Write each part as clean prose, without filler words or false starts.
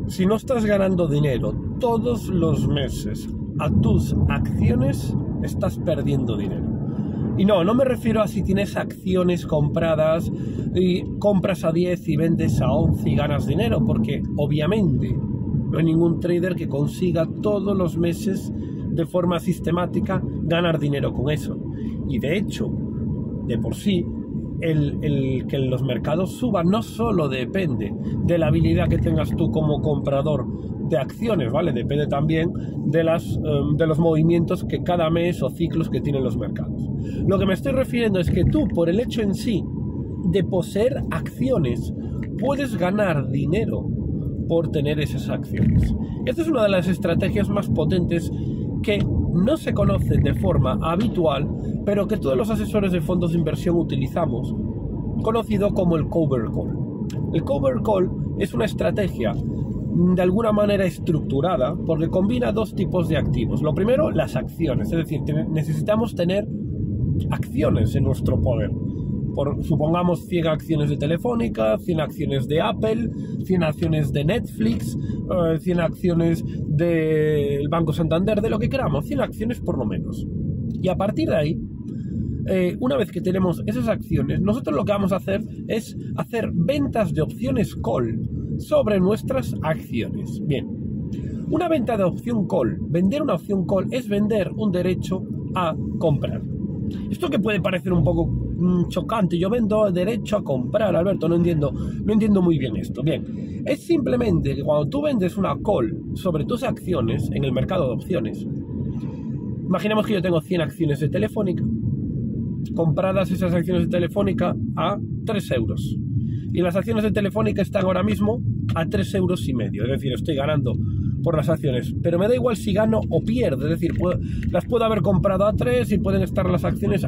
Si no estás ganando dinero todos los meses a tus acciones, estás perdiendo dinero. Y no me refiero a si tienes acciones compradas y compras a 10 y vendes a 11 y ganas dinero, porque obviamente no hay ningún trader que consiga todos los meses de forma sistemática ganar dinero con eso. Y de hecho, de por sí, el que los mercados suban no solo depende de la habilidad que tengas tú como comprador de acciones, ¿vale? Depende también de los movimientos que cada mes o ciclos que tienen los mercados. Lo que me estoy refiriendo es que tú, por el hecho en sí de poseer acciones, puedes ganar dinero por tener esas acciones. Esta es una de las estrategias más potentes que no se conocen de forma habitual, pero que todos los asesores de fondos de inversión utilizamos, conocido como el cover call. El cover call es una estrategia de alguna manera estructurada porque combina dos tipos de activos. Lo primero, las acciones, es decir, necesitamos tener acciones en nuestro poder. Supongamos 100 acciones de Telefónica, 100 acciones de Apple, 100 acciones de Netflix, 100 acciones del Banco Santander, de lo que queramos, 100 acciones por lo menos. Y a partir de ahí, una vez que tenemos esas acciones, nosotros lo que vamos a hacer es hacer ventas de opciones call sobre nuestras acciones. Bien, una venta de opción call, vender una opción call es vender un derecho a comprar. Esto que puede parecer un poco chocante, yo vendo derecho a comprar, Alberto, no entiendo muy bien esto. Bien, es simplemente que cuando tú vendes una call sobre tus acciones en el mercado de opciones, imaginemos que yo tengo 100 acciones de Telefónica, compradas esas acciones de Telefónica a 3 euros. Y las acciones de Telefónica están ahora mismo a 3,5 euros. Es decir, estoy ganando por las acciones, pero me da igual si gano o pierdo. Es decir, las puedo haber comprado a 3 y pueden estar las acciones a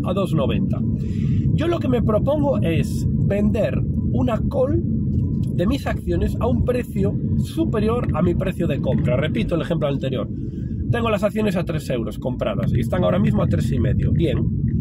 2,90. Yo lo que me propongo es vender una call de mis acciones a un precio superior a mi precio de compra. Repito el ejemplo anterior. Tengo las acciones a 3 euros compradas y están ahora mismo a 3,5. Bien.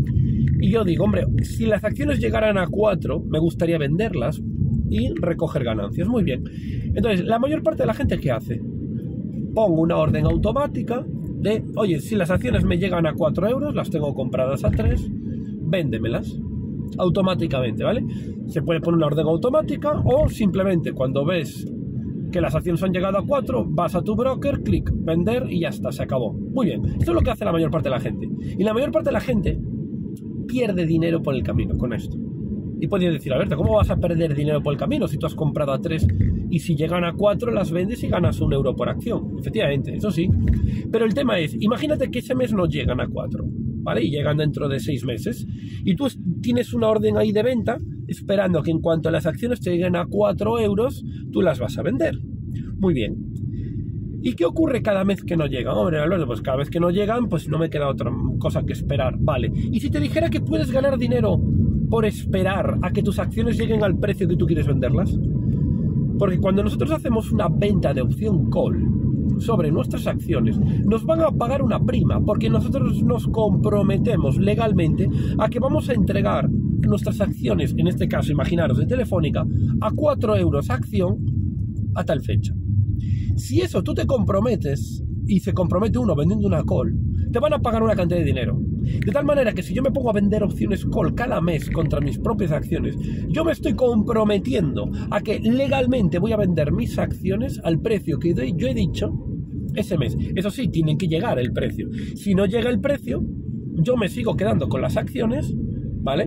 Y yo digo, hombre, si las acciones llegaran a 4, me gustaría venderlas y recoger ganancias. Muy bien. Entonces, la mayor parte de la gente, ¿qué hace? Pongo una orden automática de, oye, si las acciones me llegan a 4 euros, las tengo compradas a 3, véndemelas automáticamente, ¿vale? Se puede poner una orden automática o simplemente cuando ves que las acciones han llegado a 4, vas a tu broker, clic, vender y ya está, se acabó. Muy bien, esto es lo que hace la mayor parte de la gente. Y la mayor parte de la gente pierde dinero por el camino con esto. Y podrías decir, Alberto, ¿cómo vas a perder dinero por el camino si tú has comprado a 3 y si llegan a 4 las vendes y ganas 1 euro por acción? Efectivamente, eso sí. Pero el tema es, imagínate que ese mes no llegan a 4, ¿vale? Y llegan dentro de 6 meses. Y tú tienes una orden ahí de venta esperando que en cuanto las acciones te lleguen a 4 euros, tú las vas a vender. Muy bien. ¿Y qué ocurre cada vez que no llegan? Hombre, Alberto, pues cada vez que no llegan, pues no me queda otra cosa que esperar. Vale. ¿Y si te dijera que puedes ganar dinero por esperar a que tus acciones lleguen al precio que tú quieres venderlas? Porque cuando nosotros hacemos una venta de opción call sobre nuestras acciones, nos van a pagar una prima, porque nosotros nos comprometemos legalmente a que vamos a entregar nuestras acciones, en este caso, imaginaros, de Telefónica, a 4 euros acción a tal fecha. Si eso tú te comprometes y se compromete uno vendiendo una call, te van a pagar una cantidad de dinero. De tal manera que si yo me pongo a vender opciones call cada mes contra mis propias acciones, yo me estoy comprometiendo a que legalmente voy a vender mis acciones al precio que yo he dicho ese mes. Eso sí, tienen que llegar el precio. Si no llega el precio, yo me sigo quedando con las acciones, ¿vale?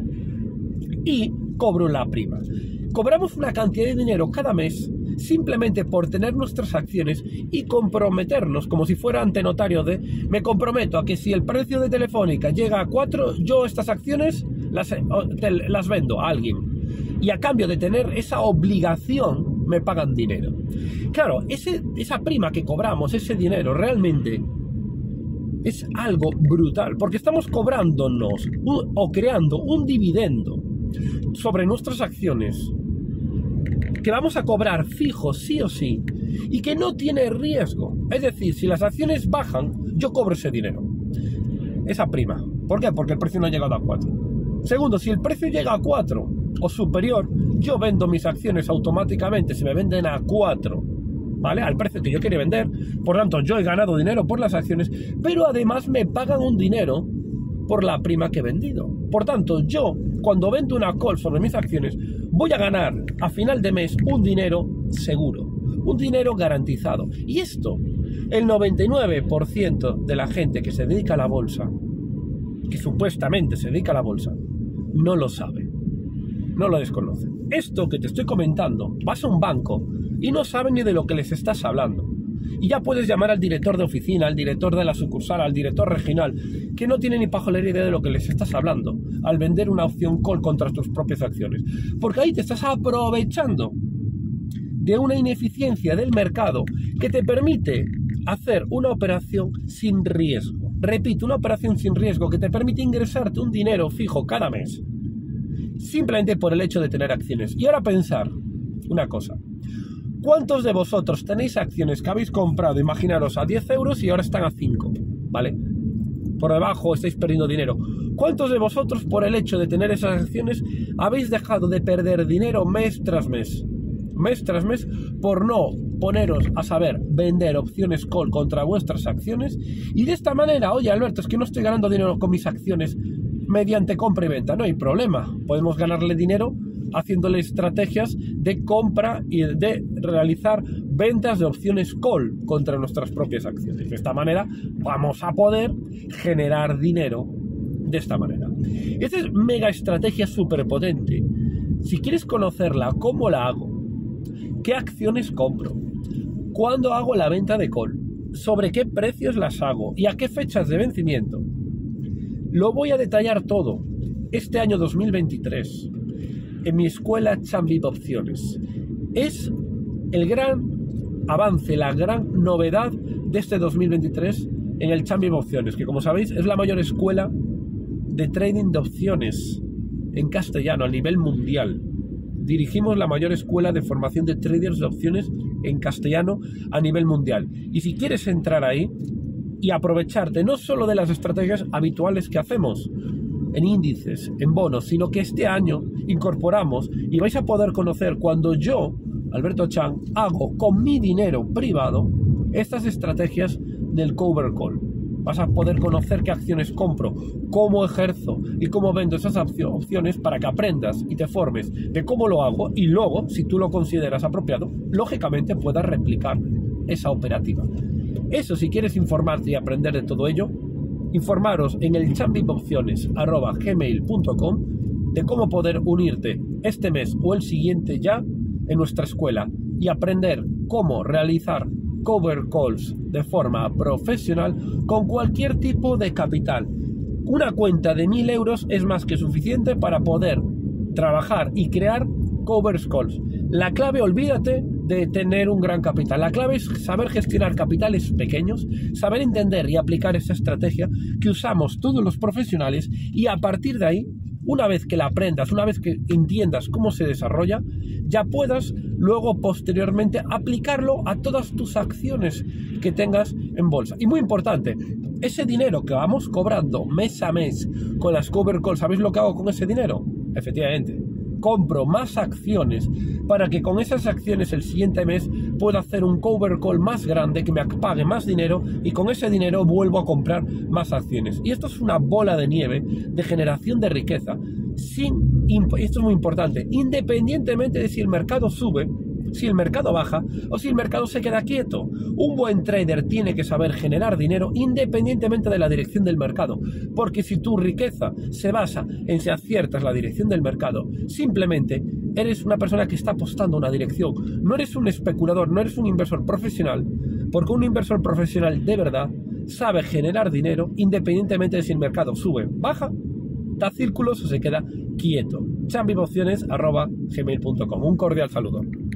Y cobro la prima. Cobramos una cantidad de dinero cada mes simplemente por tener nuestras acciones y comprometernos, como si fuera ante notario de, me comprometo a que si el precio de Telefónica llega a 4, yo estas acciones las vendo a alguien. Y a cambio de tener esa obligación, me pagan dinero. Claro, esa prima que cobramos, ese dinero, realmente es algo brutal, porque estamos cobrándonos o creando un dividendo sobre nuestras acciones que vamos a cobrar fijo sí o sí y que no tiene riesgo. Es decir, si las acciones bajan, yo cobro ese dinero, esa prima. ¿Por qué? Porque el precio no ha llegado a 4. Segundo, si el precio llega a 4 o superior, yo vendo mis acciones automáticamente. Si me venden a 4 ¿vale? Al precio que yo quería vender. Por tanto, yo he ganado dinero por las acciones, pero además me pagan un dinero por la prima que he vendido. Por tanto, yo, cuando vendo una call sobre mis acciones, voy a ganar a final de mes un dinero seguro, un dinero garantizado. Y esto, el 99% de la gente que se dedica a la bolsa, que supuestamente se dedica a la bolsa, no lo sabe, no lo desconoce. Esto que te estoy comentando, vas a un banco y no saben ni de lo que les estás hablando. Y ya puedes llamar al director de oficina, al director de la sucursal, al director regional, que no tiene ni pajolera idea de lo que les estás hablando, al vender una opción call contra tus propias acciones. Porque ahí te estás aprovechando de una ineficiencia del mercado que te permite hacer una operación sin riesgo. Repito, una operación sin riesgo que te permite ingresarte un dinero fijo cada mes, simplemente por el hecho de tener acciones. Y ahora pensar una cosa. ¿Cuántos de vosotros tenéis acciones que habéis comprado, imaginaros, a 10 euros y ahora están a 5? ¿Vale? Por debajo estáis perdiendo dinero. ¿Cuántos de vosotros, por el hecho de tener esas acciones, habéis dejado de perder dinero mes tras mes? Mes tras mes, por no poneros a saber vender opciones call contra vuestras acciones. Y de esta manera, oye Alberto, es que no estoy ganando dinero con mis acciones mediante compra y venta. No hay problema, podemos ganarle dinero haciéndole estrategias de compra y de realizar ventas de opciones call contra nuestras propias acciones. De esta manera vamos a poder generar dinero de esta manera. Esta es mega estrategia súper potente. Si quieres conocerla, ¿cómo la hago? ¿Qué acciones compro? ¿Cuándo hago la venta de call? ¿Sobre qué precios las hago? ¿Y a qué fechas de vencimiento? Lo voy a detallar todo este año 2023 en mi escuela Chambip Opciones. Es el gran avance, la gran novedad de este 2023 en el Chambip Opciones, que como sabéis es la mayor escuela de trading de opciones en castellano a nivel mundial. Dirigimos la mayor escuela de formación de traders de opciones en castellano a nivel mundial. Y si quieres entrar ahí y aprovecharte no solo de las estrategias habituales que hacemos en índices, en bonos, sino que este año incorporamos y vais a poder conocer cuando yo, Alberto Chan, hago con mi dinero privado estas estrategias del cover call. Vas a poder conocer qué acciones compro, cómo ejerzo y cómo vendo esas opciones para que aprendas y te formes de cómo lo hago y luego, si tú lo consideras apropiado, lógicamente puedas replicar esa operativa. Eso, si quieres informarte y aprender de todo ello, informaros en el chambipopciones@gmail.com de cómo poder unirte este mes o el siguiente ya en nuestra escuela y aprender cómo realizar cover calls de forma profesional con cualquier tipo de capital. Una cuenta de 1000 euros es más que suficiente para poder trabajar y crear cover calls. La clave, olvídate de tener un gran capital. La clave es saber gestionar capitales pequeños, saber entender y aplicar esa estrategia que usamos todos los profesionales y a partir de ahí, una vez que la aprendas, una vez que entiendas cómo se desarrolla, ya puedas luego posteriormente aplicarlo a todas tus acciones que tengas en bolsa. Y muy importante, ese dinero que vamos cobrando mes a mes con las cover calls, ¿sabéis lo que hago con ese dinero? Efectivamente, compro más acciones para que con esas acciones el siguiente mes pueda hacer un cover call más grande que me pague más dinero y con ese dinero vuelvo a comprar más acciones. Y esto es una bola de nieve de generación de riqueza. Esto es muy importante, independientemente de si el mercado sube, si el mercado baja o si el mercado se queda quieto. Un buen trader tiene que saber generar dinero independientemente de la dirección del mercado, porque si tu riqueza se basa en si aciertas la dirección del mercado, simplemente eres una persona que está apostando a una dirección. No eres un especulador, no eres un inversor profesional, porque un inversor profesional de verdad sabe generar dinero independientemente de si el mercado sube, baja, da círculos o se queda quieto. chambipopciones@gmail.com. Un cordial saludo.